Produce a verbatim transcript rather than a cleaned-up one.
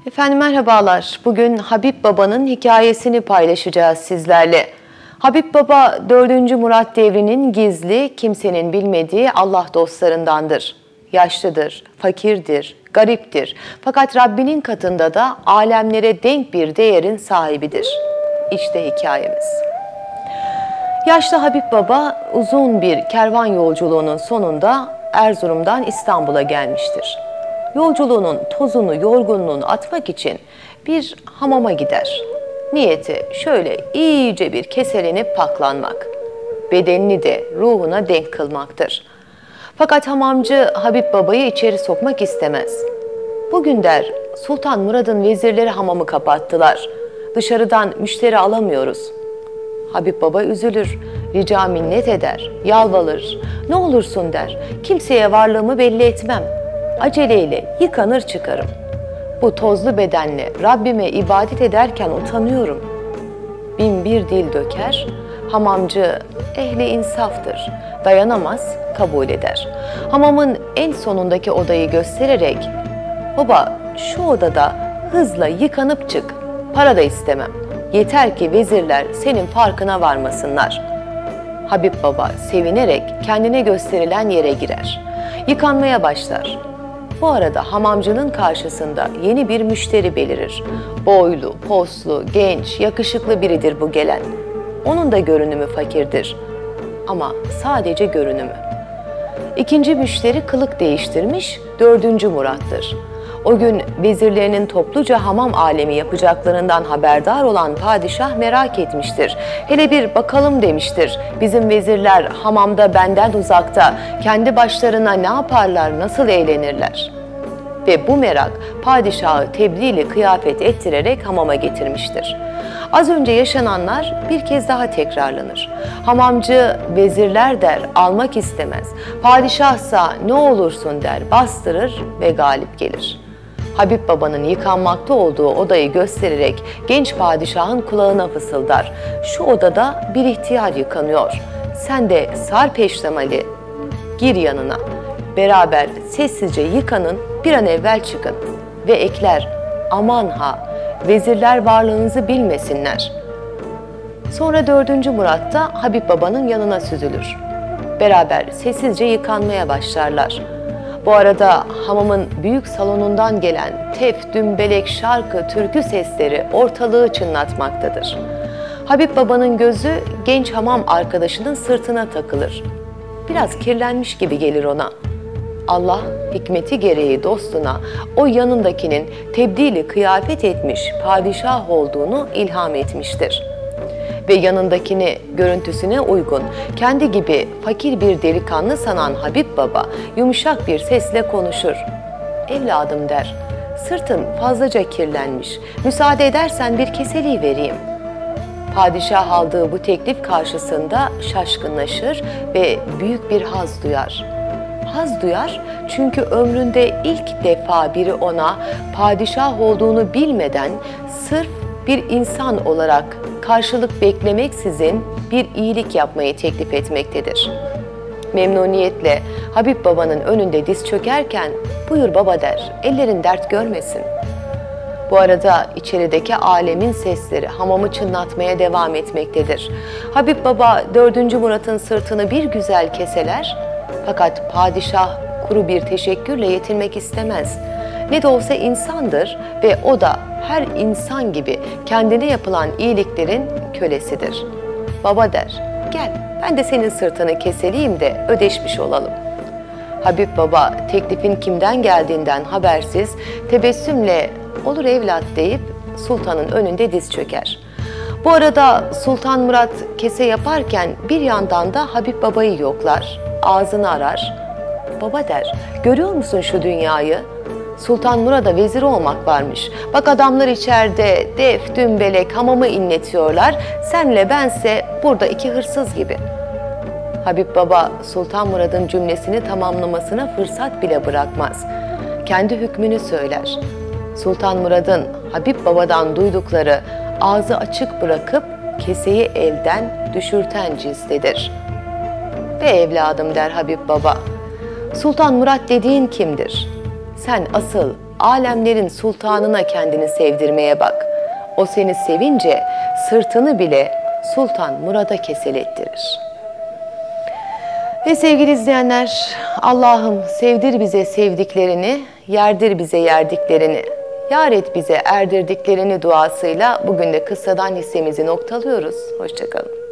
Efendim merhabalar. Bugün Habib Baba'nın hikayesini paylaşacağız sizlerle. Habib Baba dördüncü Murat devrinin gizli, kimsenin bilmediği Allah dostlarındandır. Yaşlıdır, fakirdir, gariptir. Fakat Rabbinin katında da alemlere denk bir değerin sahibidir. İşte hikayemiz. Yaşlı Habib Baba uzun bir kervan yolculuğunun sonunda Erzurum'dan İstanbul'a gelmiştir. Yolculuğunun tozunu, yorgunluğunu atmak için bir hamama gider. Niyeti şöyle iyice bir keselenip paklanmak. Bedenini de ruhuna denk kılmaktır. Fakat hamamcı Habib Baba'yı içeri sokmak istemez. Bugün der, Sultan Murad'ın vezirleri hamamı kapattılar. Dışarıdan müşteri alamıyoruz. Habib Baba üzülür, rica minnet eder, yalvarır. Ne olursun der, kimseye varlığımı belli etmem. Aceleyle yıkanır çıkarım. Bu tozlu bedenle Rabbime ibadet ederken utanıyorum. Bin bir dil döker, hamamcı ehli insaftır. Dayanamaz, kabul eder. Hamamın en sonundaki odayı göstererek, baba şu odada hızla yıkanıp çık, para da istemem. Yeter ki vezirler senin farkına varmasınlar. Habib Baba sevinerek kendine gösterilen yere girer. Yıkanmaya başlar. Bu arada hamamcının karşısında yeni bir müşteri belirir. Boylu, poslu, genç, yakışıklı biridir bu gelen. Onun da görünümü fakirdir. Ama sadece görünümü. İkinci müşteri kılık değiştirmiş, dördüncü Murat'tır. O gün vezirlerinin topluca hamam alemi yapacaklarından haberdar olan padişah merak etmiştir. Hele bir bakalım demiştir. Bizim vezirler hamamda benden uzakta, kendi başlarına ne yaparlar, nasıl eğlenirler? Ve bu merak padişahı tebliğli kıyafet ettirerek hamama getirmiştir. Az önce yaşananlar bir kez daha tekrarlanır. Hamamcı vezirler der, almak istemez. Padişahsa ne olursun der, bastırır ve galip gelir. Habib Baba'nın yıkanmakta olduğu odayı göstererek genç padişahın kulağına fısıldar. Şu odada bir ihtiyar yıkanıyor. Sen de sar peştemali, gir yanına. Beraber sessizce yıkanın, bir an evvel çıkın. Ve ekler, aman ha, vezirler varlığınızı bilmesinler. Sonra dördüncü Murat da Habib Baba'nın yanına süzülür. Beraber sessizce yıkanmaya başlarlar. Bu arada hamamın büyük salonundan gelen tef, dümbelek, şarkı, türkü sesleri ortalığı çınlatmaktadır. Habib Baba'nın gözü genç hamam arkadaşının sırtına takılır. Biraz kirlenmiş gibi gelir ona. Allah hikmeti gereği dostuna o yanındakinin tebdili kıyafet etmiş padişah olduğunu ilham etmiştir. Ve yanındakini görüntüsüne uygun, kendi gibi fakir bir delikanlı sanan Habib Baba yumuşak bir sesle konuşur. Evladım der, sırtın fazlaca kirlenmiş, müsaade edersen bir keseliği vereyim. Padişah aldığı bu teklif karşısında şaşkınlaşır ve büyük bir haz duyar. Haz duyar çünkü ömründe ilk defa biri ona padişah olduğunu bilmeden sırf bir insan olarak karşılık beklemeksizin bir iyilik yapmayı teklif etmektedir. Memnuniyetle Habib Baba'nın önünde diz çökerken buyur baba der, ellerin dert görmesin. Bu arada içerideki alemin sesleri hamamı çınlatmaya devam etmektedir. Habib Baba dördüncü Murat'ın sırtını bir güzel keseler, fakat padişah kuru bir teşekkürle yetinmek istemez. Ne de olsa insandır ve o da her insan gibi kendine yapılan iyiliklerin kölesidir. Baba der, gel ben de senin sırtını keseleyim de ödeşmiş olalım. Habib Baba teklifin kimden geldiğinden habersiz tebessümle olur evlat deyip sultanın önünde diz çöker. Bu arada Sultan Murat kese yaparken bir yandan da Habib Baba'yı yoklar, ağzını arar. Baba der, görüyor musun şu dünyayı? Sultan Murad'a vezir olmak varmış. Bak adamlar içeride def, dümbelek, hamamı inletiyorlar. Senle bense burada iki hırsız gibi. Habib Baba Sultan Murad'ın cümlesini tamamlamasına fırsat bile bırakmaz. Kendi hükmünü söyler. Sultan Murad'ın Habib Baba'dan duydukları ağzı açık bırakıp keseyi elden düşürten cinstedir. Ve evladım der Habib Baba, Sultan Murat dediğin kimdir? Sen asıl alemlerin sultanına kendini sevdirmeye bak. O seni sevince sırtını bile Sultan Murad'a keselettirir. Ve sevgili izleyenler, Allah'ım sevdir bize sevdiklerini, yerdir bize yerdiklerini, yar et bize erdirdiklerini duasıyla bugün de kıssadan hissemizi noktalıyoruz. Hoşça kalın.